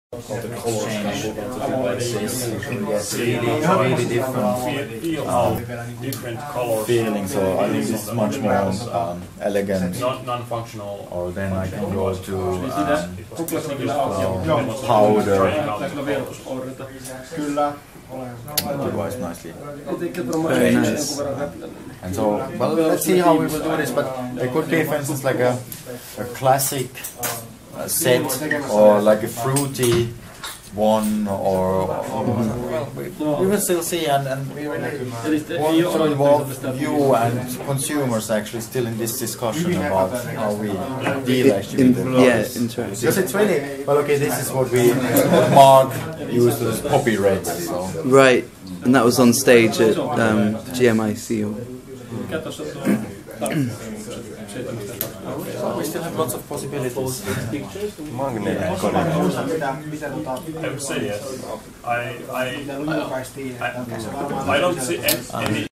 of the colors can get really different feeling. So I think this is much more elegant. Non-functional. Or then I can go to powder. Device nicely. Very nice. And so, well, let's see how we will do this. But it could be, for instance, like a classic set, or like a fruity one, or we will still see, and we really want to involve you and consumers actually still in this discussion about how we deal actually with the products. Yeah, interesting. Because it's really, well, okay, this is what Mark used as poppy red. So. Right, and that was on stage at GMIC. We still have lots of possibilities. I would say yes. I don't see any